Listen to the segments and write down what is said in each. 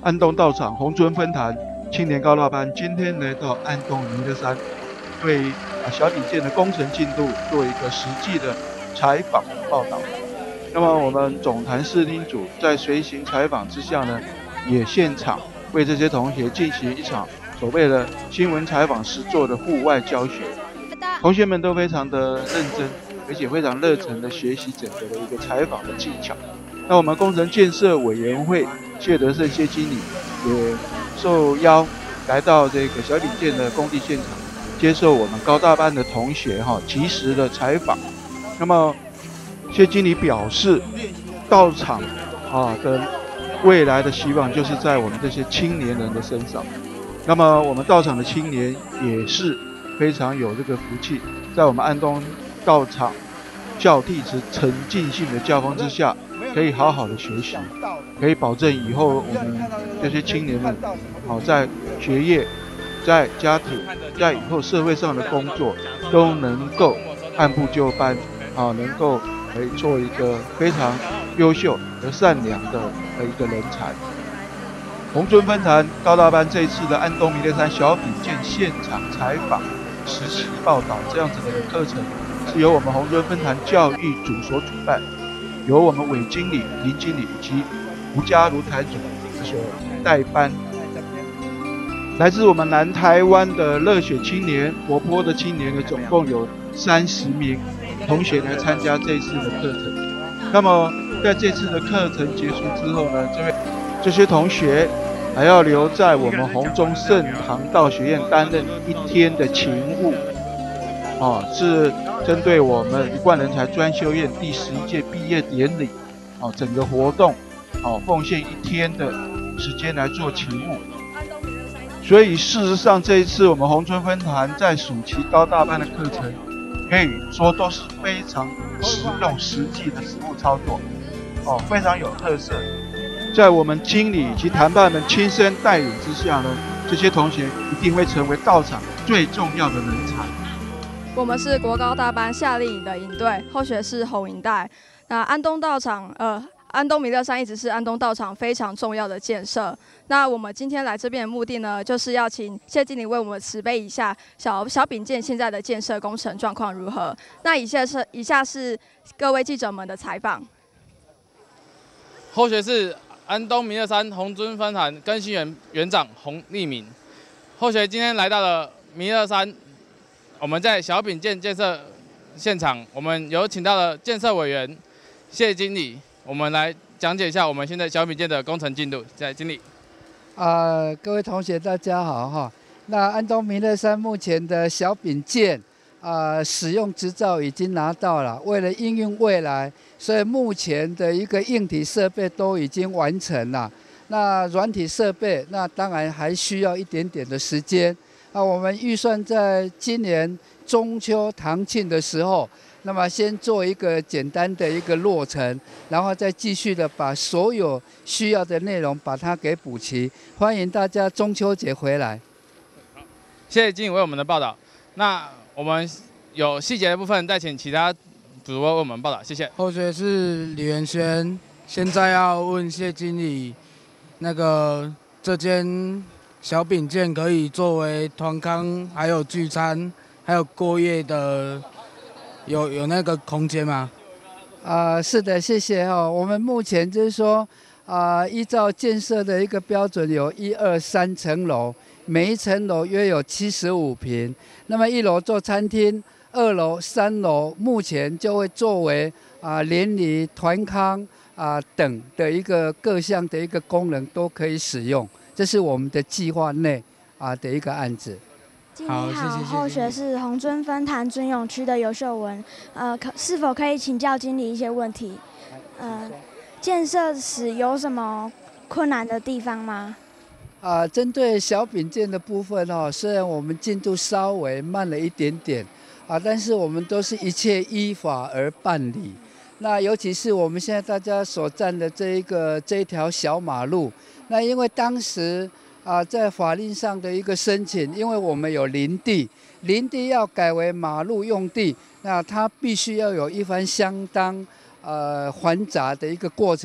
安东道场红村分坛青年高大班今天来到安东弥勒山，对小丙舰的工程进度做一个实际的采访报道。那么我们总坛视听组在随行采访之下呢，也现场为这些同学进行一场所谓的新闻采访实作的户外教学。同学们都非常的认真，而且非常热忱的学习整个的一个采访的技巧。那我们工程建设委员会谢德胜谢经理也受邀来到这个小丙舰的工地现场，接受我们高大班的同学及时的采访。那么谢经理表示，道场的未来的希望就是在我们这些青年人的身上。那么我们道场的青年也是非常有这个福气，在我们安东道场教弟子沉浸性的教风之下，可以好好的学习，可以保证以后我们这些青年们在学业、在家庭、在以后社会上的工作都能够按部就班，能够做一个非常优秀和善良的一个人才。红村分坛高大班这一次的安东弥勒山小丙舰现场采访实习报道这样子的一个课程，是由我们红村分坛教育组所主办，由我们韦经理、林经理以及吴家如台组所代班。来自我们南台湾的热血青年、活泼的青年呢，总共有30名同学来参加这次的课程。那么在这次的课程结束之后呢，这些同学还要留在我们红中圣堂道学院担任1天的勤务，是针对我们一贯人才专修院第11届毕业典礼，整个活动，奉献1天的时间来做勤务。所以事实上，这一次我们红村分坛在暑期高大班的课程，可以说都是非常实用实际的实务操作，非常有特色。在我们经理以及谈判们亲身带领之下呢，这些同学一定会成为道场最重要的人才。 我们是国高大班夏令营的营队，后学是红营带。那安东道场，安东弥勒山一直是安东道场非常重要的建设。那我们今天来这边的目的呢，就是要请谢经理为我们慈悲一下小丙舰现在的建设工程状况如何。那以下是各位记者们的采访。 后学是安东弥勒山红尊分坛更新园长洪立明。后学今天来到了弥勒山，我们在小丙舰建设现场，我们有请到了建设委员谢经理，我们来讲解一下我们现在小丙舰的工程进度。经理。 各位同学大家好哈。那安东弥勒山目前的小丙舰使用执照已经拿到了，为了应用未来，所以目前的一个硬体设备都已经完成了。那软体设备，那当然还需要一点点的时间。我们预算在今年中秋堂庆的时候，那么先做一个简单的一个落成，然后再继续的把所有需要的内容把它给补齐。欢迎大家中秋节回来。 谢谢经理为我们的报道。那我们有细节的部分，再请其他主播为我们报道。谢谢。 后学是李元轩，现在要问谢经理，这间小丙舰可以作为团康、还有聚餐、还有过夜的。有那个空间吗？ 是的，谢谢哈。我们目前就是说，依照建设的一个标准，有1、2、3层楼，每一层楼约有75坪。那么1楼做餐厅，2楼、3楼目前就会作为联谊、团康等的一个各项的一个功能都可以使用。这是我们的计划内的一个案子。 经理好，后学是红尊分坛尊永区的尤秀文，是否可以请教经理一些问题？建设时有什么困难的地方吗？ 针对小丙舰的部分虽然我们进度稍微慢了一点点但是我们都是一切依法而办理。那尤其是我们现在大家所站的这一条小马路，那因为当时在法令上的一个申请，因为我们有林地要改为马路用地，那它必须要有一番相当繁杂的一个过程，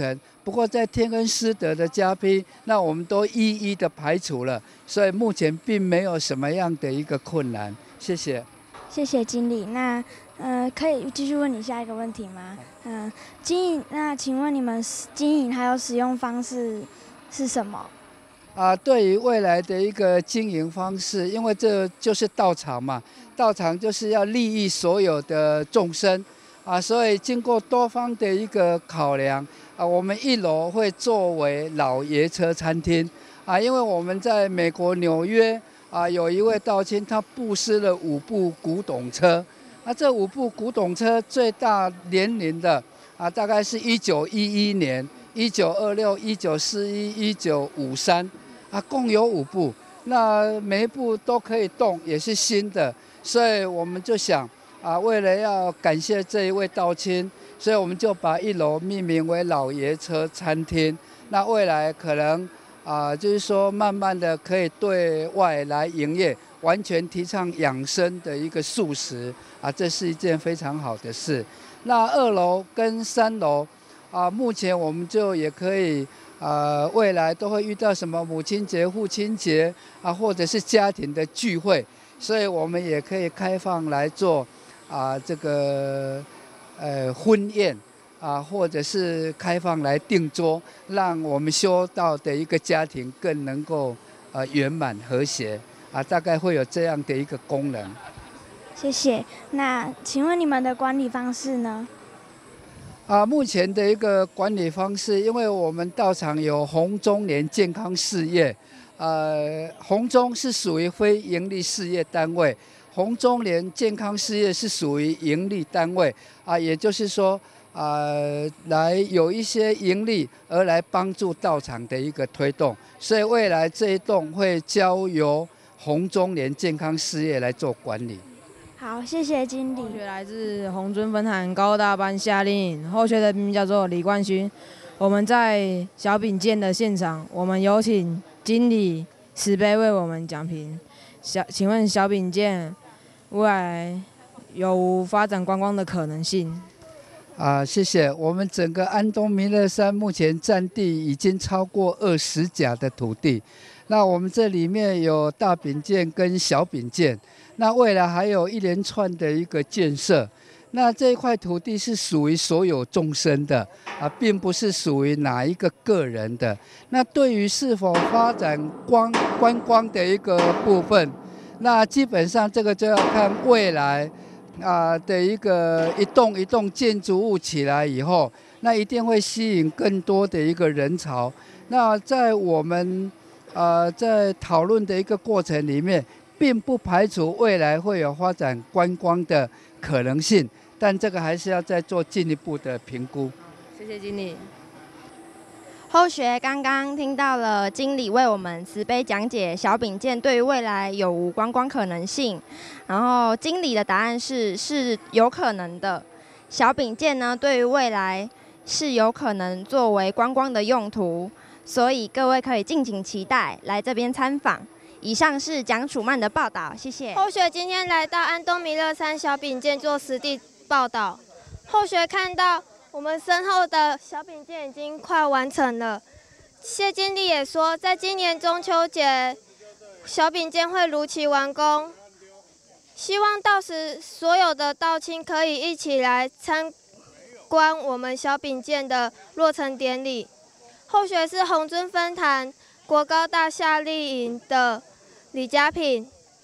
不过在天恩师德的家批，那我们都一一的排除了，所以目前并没有什么样的一个困难。谢谢。 谢谢经理。那可以继续问你下一个问题吗？经营，那请问你们经营还有使用方式是什么？ 对于未来的一个经营方式，因为这就是道场嘛，道场就是要利益所有的众生所以经过多方的一个考量我们1楼会作为老爷车餐厅因为我们在美国纽约有一位道亲，他布施了5部古董车，这5部古董车最大年龄的大概是1911年、1926、1941、1953。共有5部，那每一部都可以动，也是新的，所以我们就想为了要感谢这一位道亲，所以我们就把1楼命名为老爷车餐厅。那未来可能就是说慢慢的可以对外来营业，完全提倡养生的一个素食这是一件非常好的事。那2楼跟3楼目前我们就也可以。未来都会遇到什么母亲节、父亲节或者是家庭的聚会，所以我们也可以开放来做这个婚宴或者是开放来订桌，让我们修道的一个家庭更能够圆满和谐大概会有这样的一个功能。 谢谢。那请问你们的管理方式呢？ 目前的一个管理方式，因为我们道场有红中年健康事业，红中是属于非营利事业单位，红中年健康事业是属于营利单位也就是说来有一些盈利而来帮助道场的一个推动，所以未来这一栋会交由红中年健康事业来做管理。 好，谢谢经理。 后学来自红尊分坛高大班夏令营，后学的名叫做李冠勋。我们在小饼店的现场，我们有请经理慈悲为我们讲评。请问小饼店未来有无发展观光的可能性？ 谢谢。我们整个安东弥勒山目前占地已经超过20甲的土地，那我们这里面有大饼店跟小饼店。那未来还有一连串的一个建设，那这一块土地是属于所有众生的并不是属于哪一个个人的。那对于是否发展观光的一个部分，那基本上这个就要看未来的一栋一栋建筑物起来以后，那一定会吸引更多的一个人潮。那在我们在讨论的一个过程里面，并不排除未来会有发展观光的可能性，但这个还是要再做进一步的评估。 谢谢经理。 后学刚刚听到了经理为我们慈悲讲解小饼店对于未来有无观光可能性，然后经理的答案是有可能的。小饼店呢，对于未来是有可能作为观光的用途，所以各位可以敬请期待来这边参访。以上是蒋楚曼的报道，谢谢。 后学今天来到安东弥勒山小饼店做实地报道，后学看到我们身后的小饼店已经快完成了。谢经理也说，在今年中秋节，小饼店会如期完工。希望到时所有的道亲可以一起来参观我们小饼店的落成典礼。后学是红尊分坛国高大夏令营的李佳品，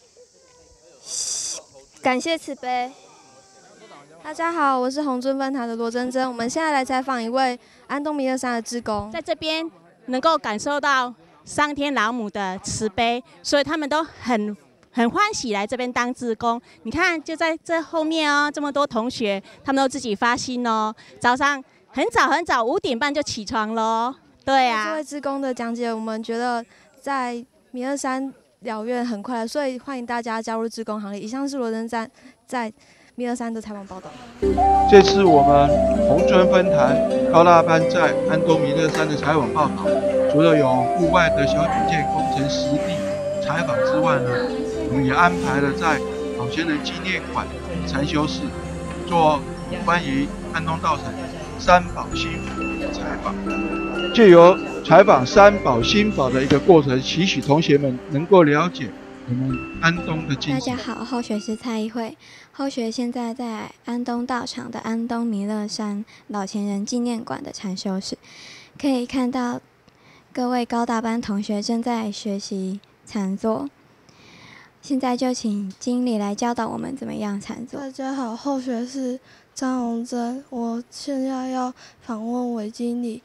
感谢慈悲。 大家好，我是红尊分坛的罗珍珍。我们现在来采访一位安东弥勒山的志工， 在这边能够感受到上天老母的慈悲，所以他们都很欢喜来这边当志工。你看，就在这后面哦，这么多同学，他们都自己发心哦，早上很早5点半就起床喽。对啊， 这位志工的讲解，我们觉得在弥勒山疗院很快乐，所以欢迎大家加入志工行列。以上是罗珍珍在弥勒山的采访报道。 这次我们红尊分坛高大班在安东弥勒山的采访报道，除了有户外的小饼店工程实地采访之外呢，我们也安排了在老先人纪念馆禅修室做关于安东道场三宝幸福采访，借由采访三宝、新宝的一个过程，期许同学们能够了解我们安东的精神。 大家好，后学是蔡一慧，后学现在在安东道场的安东弥勒山老前人纪念馆的禅修室，可以看到各位高大班同学正在学习禅坐。现在就请经理来教导我们怎么样禅坐。 大家好，后学是张荣珍，我现在要访问韦经理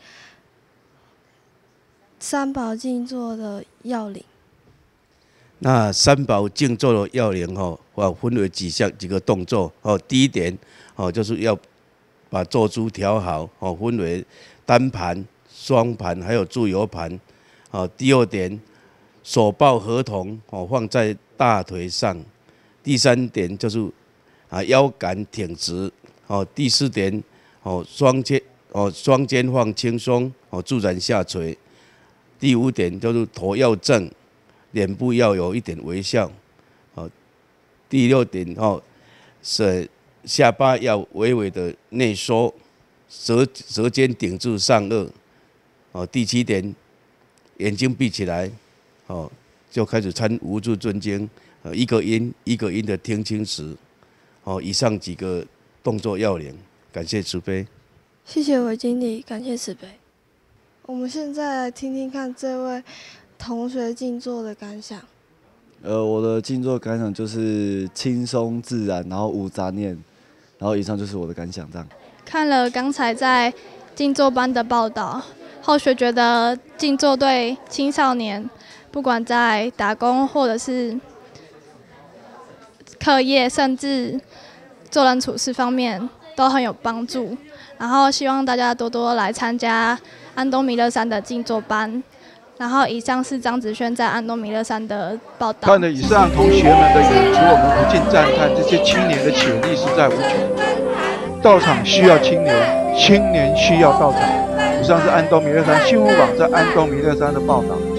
三宝静坐的要领。 那三宝静坐的要领分为几个动作第一点就是要把坐姿调好分为单盘、双盘还有自由盘第二点，手抱合同放在大腿上。第三点就是腰杆挺直第四点双肩放轻松自然下垂。第五点就是头要正，脸部要有一点微笑第六点是下巴要微微的内收，舌尖顶住上颚第七点，眼睛闭起来就开始参无住尊经一个音一个音的听清时以上几个动作要领，感谢慈悲。 谢谢韦经理，感谢慈悲。我们现在来听听看这位同学静坐的感想。 我的静坐感想就是轻松自然，然后无杂念，然后以上就是我的感想。这样。 看了刚才在静坐班的报道，后学觉得静坐对青少年，不管在打工或者是课业，甚至做人处事方面都很有帮助。然后希望大家多多来参加安东弥勒山的静坐班。然后以上是张子轩在安东弥勒山的报道。 看了以上同学们的演出，我们不禁赞叹这些青年的潜力实在无穷。道场需要青年，青年需要道场。以上是安东弥勒山新闻网在安东弥勒山的报道。